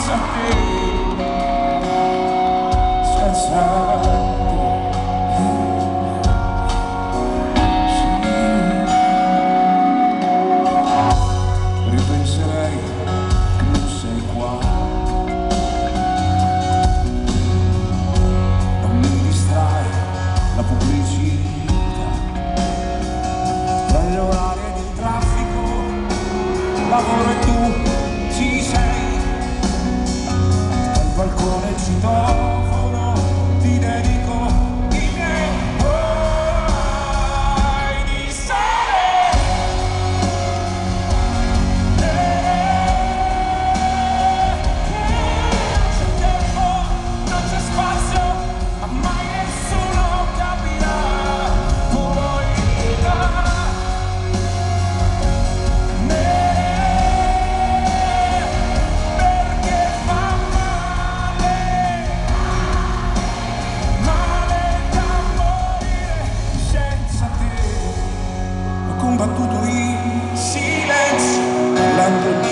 senza te, senza te. Ripenserei che non sei qua, non mi distrae la pubblicità, tra gli orari ed il traffico, lavoro e tu ci sei, al balcone il citofono, ti dedico i miei occhi di sale. Non c'è tempo, non c'è spazio, ma mai nessuno capirà poi perché fa male da morire senza te. Ho combattuto in silenzio, parlando